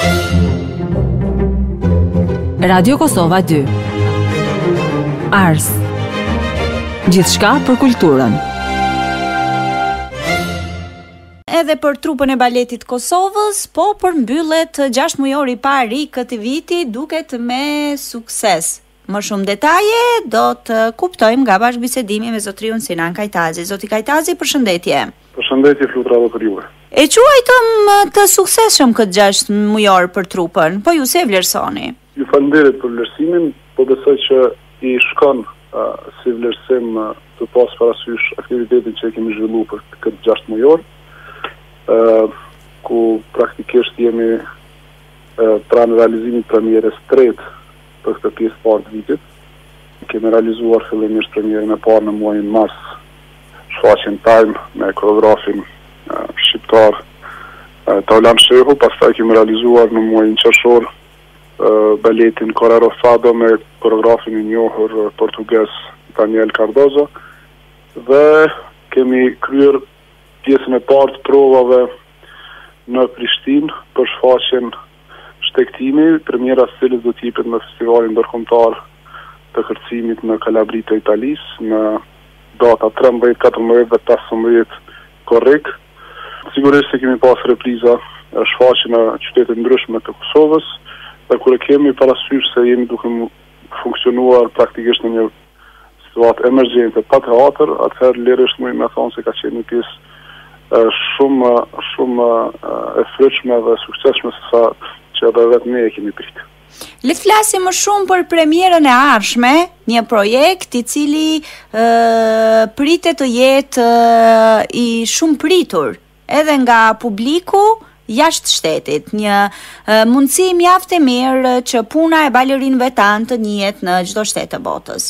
Radio Kosova 2. Ars. Gjithçka për kulturën. Edhe për trupën e baletit Kosovës, po përmbyllet 6 mujor i parë i këtij viti duket me sukses. Më shumë detaje do të kuptojmë nga bashkëbisedimi me zotriun Sinan Kajtazi. Zoti Kajtazi, përshëndetje. Përshëndetje, fluturave për juve. E quajtëm të suksesshëm këtë 6 mujor për trupën, po ju se vlerësoni? Ju falenderit për vlerësimin, po besoj që i shkon si vlerësim të pas parasysh aktivitetin që kemi zhvilluar për këtë 6 mujor, ku praktikisht jemi pranë realizimit premierës tretë për këtë pjesë parë të vitit. Kemi realizuar fillimisht premierën e parë në muajin mars, shfaqjen Time me koreografin shqiptar Taulan Shehu, pastaj kemi realizuar në muajin qershor baletin Correro Fado me koreografin i njohur portugez Daniel Cardozo, dhe kemi kryer pjesën e parë të provave në Prishtinë për shfaqjen Shtegtimi, premiera së cilës do të jepet në festivalin ndërkombëtar të kërcimit në Kalabri të Italisë në data 13, 14 dhe 15 korrik. Sigurisht se kemi pas repriza shfaqje në qytete ndryshme të Kosovës, dhe kur e kemi parasysh se jemi duke funksionuar praktikisht në një situatë emergjente pa teatr, atëherë lirësht mund të thonë se ka qenë një pjesë shumë e frytshme dhe suksesshme se sa që edhe vetë ne e kemi pritë. Le të flasim më shumë për premierën e ardhshme, një projekt i cili pritet të jetë i shumë pritur edhe nga publiku jashtë shtetit, një mundësi mjaft e mirë që puna e balerinëve tanë të njihet në çdo shtet të botës.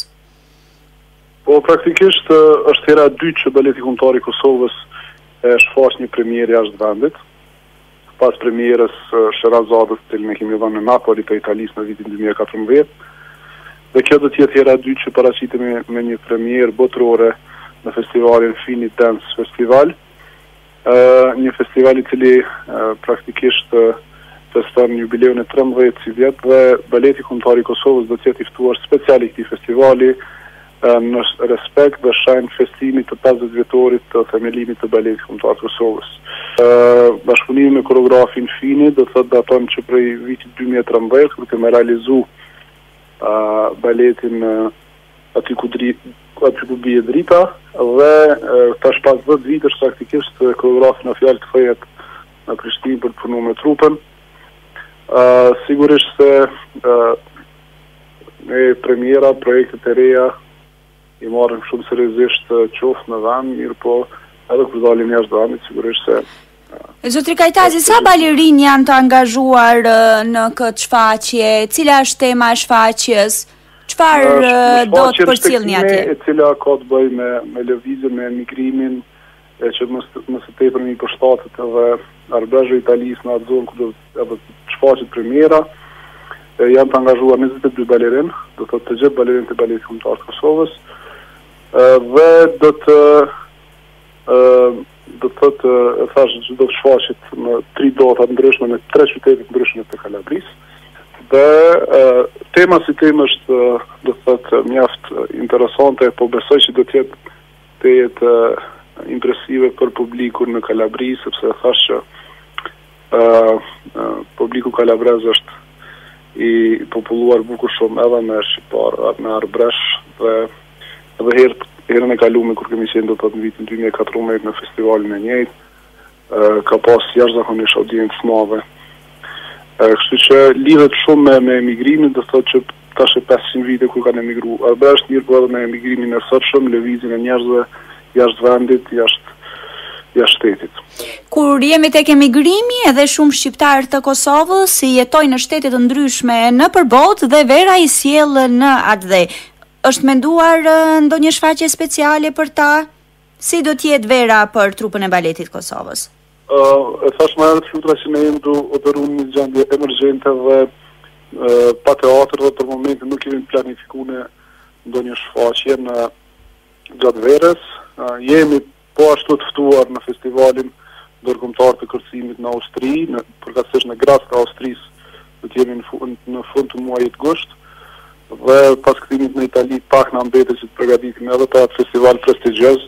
Po praktikisht është hera e dytë që baleti kombëtar i Kosovës e shfaq një premierë jashtë vendit. Pas premierës Sherazadës, të cilën e kemi dhënë në Napoli të Italisë në vitin 2014. Dhe kjo do të jetë hera e dytë që paraqitemi me një premierë botërore në festivalin Fini Dance Festival. Një festival i cili praktikisht feston jubileun e 13 vjet dhe baleti kombëtar i Kosovës do të jetë i ftuar special i këtij festivali në respekt dhe shenjë festimit të 50 vjetorit të themelimit të baletit kombëtar të Kosovës. Bashkëpunimi me koreografin Fini do të thotë daton që prej vitit 2013 kur kemi realizu baletin aty ku bie drita, dhe tash pas 10 vitesh praktikisht koreografi në fjalë të kthehet në Prishtinë për të punuar me trupën. Sigurisht se me premiera, projektet e reja i marrim shumë seriozisht qoftë në vend, mirë po edhe kur dalim jashtë vendit, sigurisht se Zotri Kajtazi, sa balerinë janë të angazhuar në këtë shfaqje? Cila është tema e shfaqjes? Çfarë do të përcjellni atje? E cila ka të bëjë me lëvizjen, me emigrimin, që më së tepër mi përshtatet edhe Arbëzhë Italisë në atë zonë ku do të shfaqet premiera. Janë të angazhuar 22 balerinë, do të thotë të gjithë balerinë të baletit kombëtar të Kosovës, dhe do të thotë do të shfaqet në 3 data ndryshme në 3 qytete ndryshme të Kalabrisë. Dhe tema si temë është do të thotë mjaft interesante, po besoj që do të jetë impresive për publikun në Kalabri, sepse thash që publiku kalabrez është i populluar bukur shumë edhe me shqiptar, me arbresh, dhe edhe herën e kalume kur kemi qenë do të thotë në vitin 2014 në festivalin e njëjtë, ka pas jashtëzakonisht audiencë të madhe. Kështu që lidhet shumë me emigrimin, do thotë që tash e 500 vite kur kanë emigruar arbresh, mirë po edhe me emigrimin e sotshëm, lëvizjen e njerëzve jashtë vendit, jashtë shtetit. Kur jemi tek emigrimi, edhe shumë shqiptarë të Kosovës si jetojnë në shtete të ndryshme nëpër botë dhe vera i sjell në atë dhe. Është menduar ndonjë shfaqje speciale për ta? Si do të jetë vera për trupën e baletit Kosovës? E thash më herët flutura që ne jemi duke operuar një gjendje emergjente dhe pa teatr, dhe për momentin nuk kemi planifikuar ndonjë shfaqje në gjatë verës. Jemi po ashtu të ftuar në festivalin ndërkombëtar të kërcimit në Austri, përkatësisht në Graz të Austrisë, do të jemi në fund të muajit gusht, dhe pas kthimit në Itali pak na mbetet që të përgatitim edhe për atë festival prestigjioz.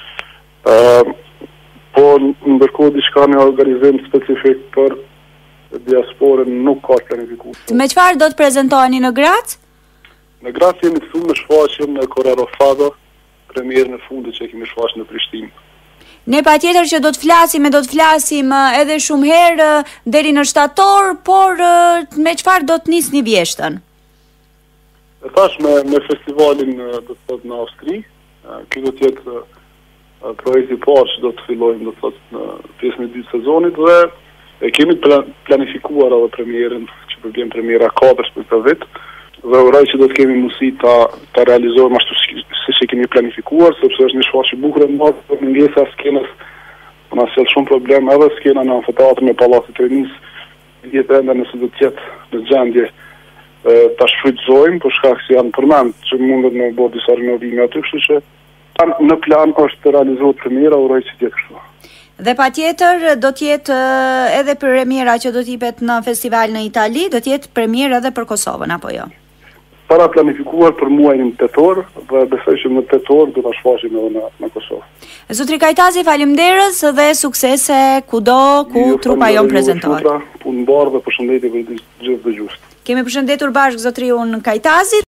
Po ndërkohë diçka në organizim specifik për diasporën nuk ka planifikuar. Me çfarë do të prezantoheni në Graz? Në Graz jemi këtu në shfaqjen e Corrado Fado, premierën e fundit që kemi shfaqur në Prishtinë. Ne patjetër që do të flasim edhe shumë herë deri në shtator, por me çfarë do të nisni vjeshtën? E thash me festivalin do të thotë në Austri, ky do të jetë projekti i parë që do të fillojmë do të thotë në pjesën e dytë të sezonit dhe e kemi planifikuar edhe premierën që përvjen premiera 4 për këtë vit dhe uroj që do të kemi mundësi ta realizojmë ashtu siç e kemi planifikuar, sepse është një shfaqje e bukur e madhe për mëngjesa skenës. Na sjell shumë problem edhe skena në amfiteatrin e Pallatit të Rinis, jetë ende nëse do të jetë në gjendje ta shfrytëzojmë, për shkak se janë përmend që mundet me bërë disa renovime aty, kështu që në plan është të realizohet premiera, uroj që të jetë kështu. Dhe patjetër do të jetë edhe premiera që do të jepet në festival në Itali, do të jetë premierë edhe për Kosovën apo jo? Para planifikuar për muajin tetor dhe besoj që në tetor do ta shfaqim edhe në Kosovë. Zotri Kajtazi, faleminderit dhe suksese kudo ku trupa jon prezantohet. Punë mbarë dhe përshëndetje për gjithë dëgjuesit. Kemi përshëndetur bashkë zotriun Kajtazi.